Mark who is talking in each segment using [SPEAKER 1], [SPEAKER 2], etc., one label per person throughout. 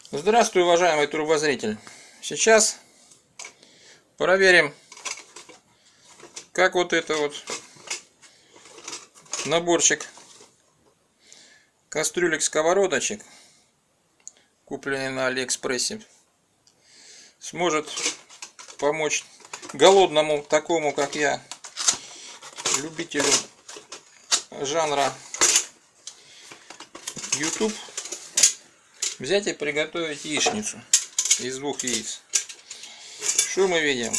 [SPEAKER 1] Здравствуй, уважаемый турбозритель. Сейчас проверим, как вот это вот наборчик кастрюлек-сковородочек, купленный на Алиэкспрессе, сможет помочь голодному, такому как я, любителю жанра YouTube, взять и приготовить яичницу из 2 яиц. Что мы видим?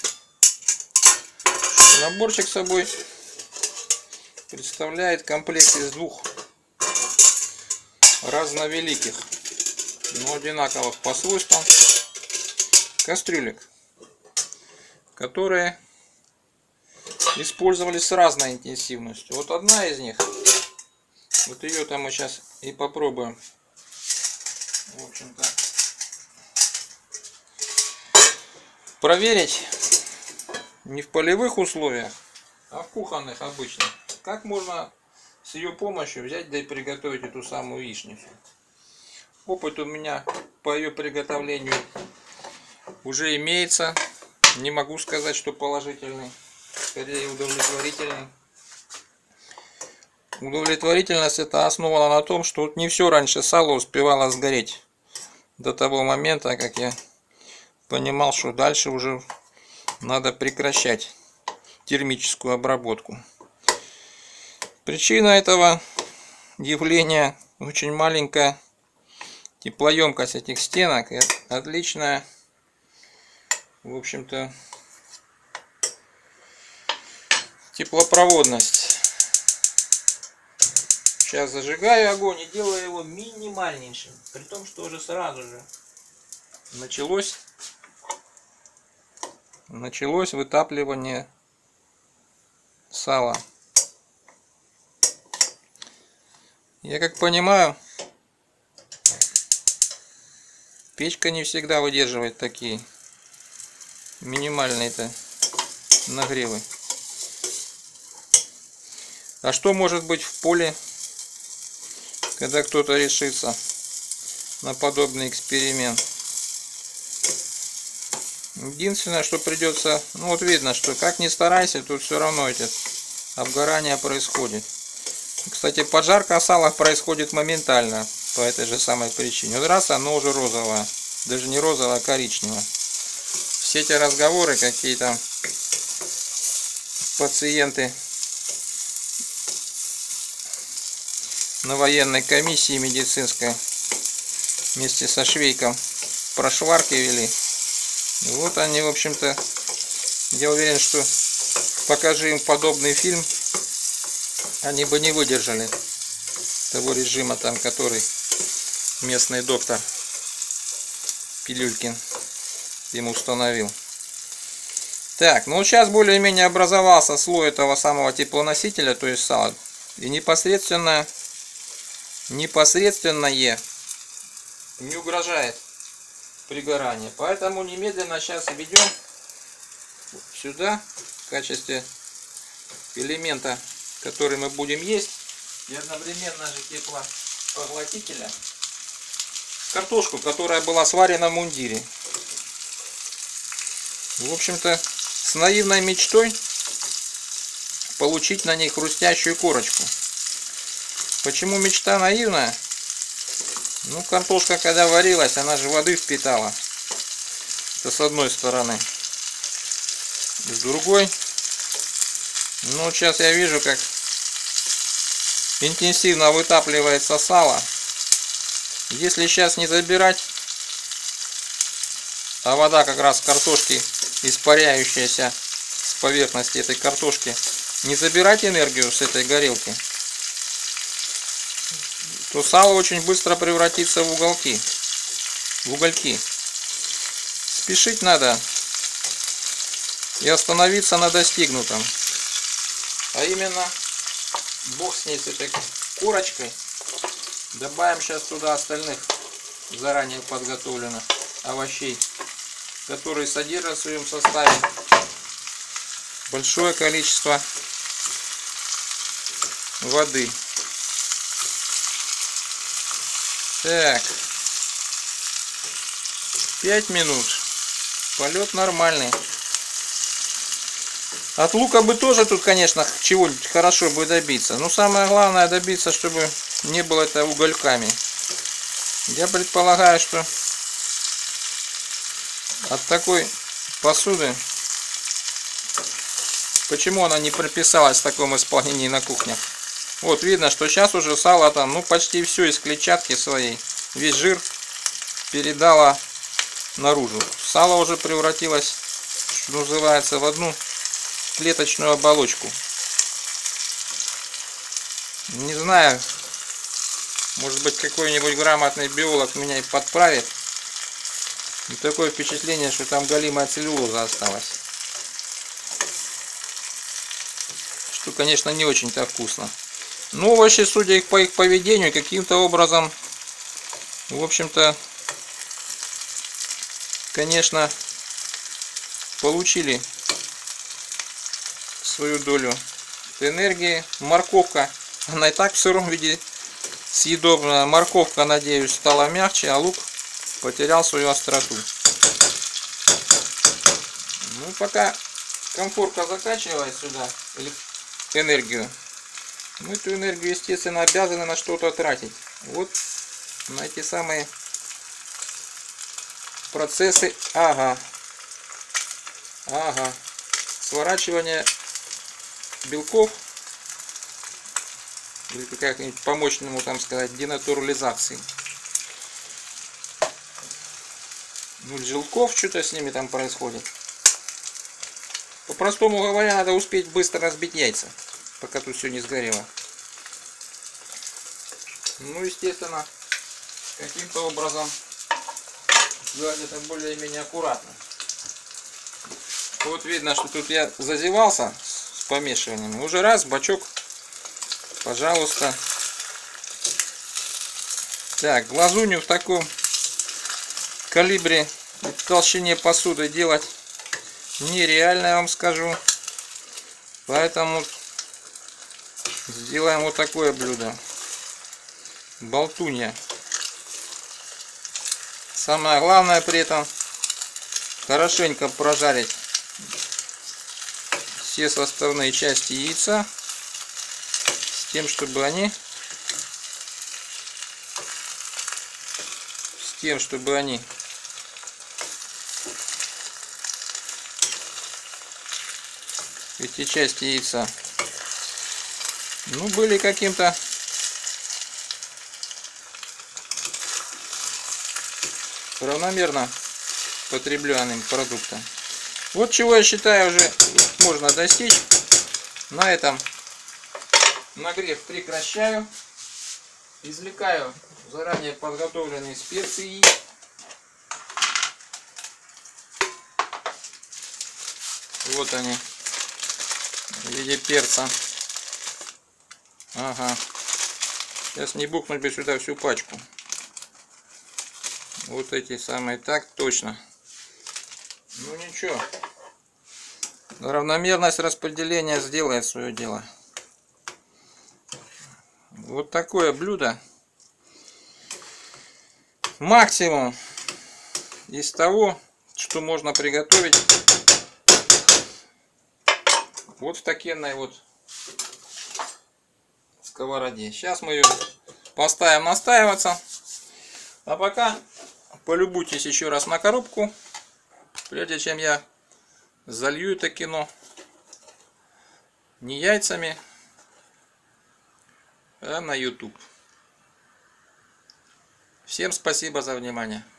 [SPEAKER 1] Наборчик собой представляет комплект из 2 разновеликих, но одинаковых по свойствам кастрюлек, которые использовались с разной интенсивностью. Вот одна из них, вот ее-то мы сейчас и попробуем, в общем-то, проверить не в полевых условиях, а в кухонных обычных. Как можно с ее помощью взять да и приготовить эту самую яичницу. Опыт у меня по ее приготовлению уже имеется. Не могу сказать, что положительный, скорее удовлетворительный. Удовлетворительность это основана на том, что не все раньше сало успевало сгореть до того момента, как я понимал, что дальше уже надо прекращать термическую обработку. Причина этого явления очень маленькая теплоемкость этих стенок и отличная, в общем-то, теплопроводность. Сейчас зажигаю огонь и делаю его минимальнейшим, при том, что уже сразу же началось вытапливание сала. Я как понимаю, печка не всегда выдерживает такие минимальные-то нагревы. А что может быть в поле, когда кто-то решится на подобный эксперимент? Единственное, что придется, ну вот видно, что как ни старайся, тут все равно эти обгорания происходит. Кстати, поджарка сала происходит моментально по этой же самой причине. Вот раз оно уже розовое, даже не розовое, а коричневое. Все эти разговоры какие-то пациенты на военной комиссии медицинской вместе со Швейком прошварки вели. И вот они, в общем-то, я уверен, что покажи им подобный фильм, они бы не выдержали того режима, там, который местный доктор Пилюлькин ему установил. Так, ну сейчас более-менее образовался слой этого самого теплоносителя, то есть сала, и непосредственное не угрожает пригорание. Поэтому немедленно сейчас введем сюда в качестве элемента, который мы будем есть, и одновременно же теплопоглотителя, картошку, которая была сварена в мундире. В общем-то, с наивной мечтой получить на ней хрустящую корочку. Почему мечта наивная? Ну, картошка, когда варилась, она же воды впитала. Это с одной стороны. С другой, ну, сейчас я вижу, как интенсивно вытапливается сало. Если сейчас не забирать, а вода как раз картошки, испаряющаяся с поверхности этой картошки, не забирать энергию с этой горелки, то сало очень быстро превратится в угольки. Спешить надо и остановиться на достигнутом. А именно, бог с ней, с этой корочкой. Добавим сейчас туда остальных заранее подготовленных овощей, которые содержат в своем составе большое количество воды. Так. 5 минут. Полет нормальный. От лука бы тоже тут, конечно, чего-нибудь хорошо бы добиться. Но самое главное добиться, чтобы не было это угольками. Я предполагаю, что от такой посуды, почему она не прописалась в таком исполнении на кухне. Вот видно, что сейчас уже сало там, ну почти все из клетчатки своей, весь жир передала наружу. Сало уже превратилось, что называется, в одну клеточную оболочку. Не знаю, может быть какой-нибудь грамотный биолог меня и подправит. Но такое впечатление, что там галимая целлюлоза осталась. Что, конечно, не очень-то вкусно. Но овощи, судя по их поведению, каким-то образом, в общем-то, конечно, получили свою долю энергии. Морковка, она и так в сыром виде съедобная. Морковка, надеюсь, стала мягче, а лук потерял свою остроту. Ну, пока конфорка закачивает сюда энергию, мы эту энергию, естественно, обязаны на что-то тратить. Вот на эти самые процессы, сворачивание белков, или как-нибудь по-мощному там сказать, денатурализации. Ну, желтков, что-то с ними там происходит. По-простому говоря, надо успеть быстро разбить яйца, пока тут все не сгорело. Ну, естественно, каким-то образом сделать это более-менее аккуратно. Вот видно, что тут я зазевался с помешиванием. Уже раз, бачок, пожалуйста. Так, глазунью в таком калибре и толщине посуды делать нереально, я вам скажу. Поэтому сделаем вот такое блюдо. Болтунья. Самое главное при этом хорошенько прожарить все составные части яйца, с тем, чтобы они эти части яйца, ну, были каким-то равномерно потребляемым продуктом. Вот чего я считаю уже можно достичь. На этом нагрев прекращаю. Извлекаю заранее подготовленные специи. Вот они в виде перца. Ага. Сейчас не бухнуть бы сюда всю пачку. Вот эти самые, так точно. Ну ничего. Равномерность распределения сделает свое дело. Вот такое блюдо. Максимум из того, что можно приготовить вот в такенной вот сковороде. Сейчас мы ее поставим настаиваться. А пока полюбуйтесь еще раз на коробку, прежде чем я залью это кино не яйцами, а на YouTube. Всем спасибо за внимание.